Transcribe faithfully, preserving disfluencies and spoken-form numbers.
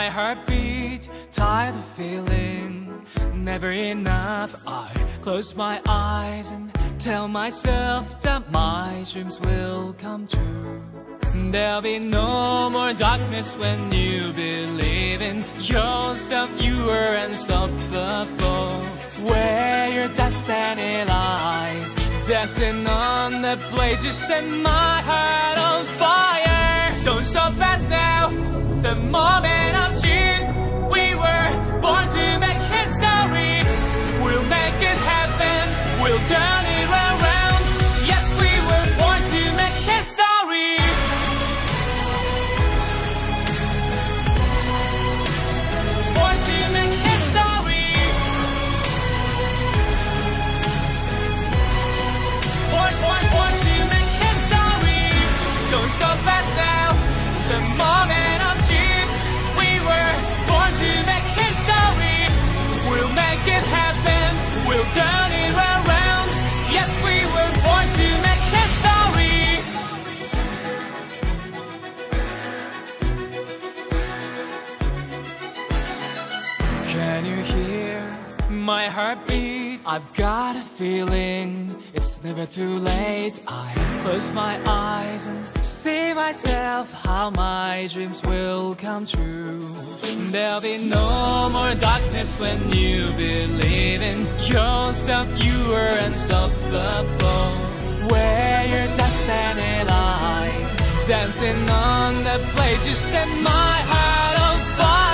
my heartbeat, tired of feeling never enough. I close my eyes and tell myself that my dreams will come true. There'll be no more darkness when you believe in yourself. You are unstoppable. Where your destiny lies, dancing on the blade, you set my heart on fire. Don't stop us now, the moment of truth. We were born to make history. We'll make it happen, we'll turn it around. Yes, we were born to make history. Born to make history. Born, born, born to make history. Don't stop us now, the moment of truth. We were born to make history. We'll make it happen, we'll turn it around. Yes, we were born to make history. Can you hear my heartbeat? I've got a feeling it's never too late. I close my eyes and see myself how my dreams will come true. There'll be no more darkness when you believe in yourself. You are unstoppable. Where your destiny lies, dancing on the blade, you set my heart on fire.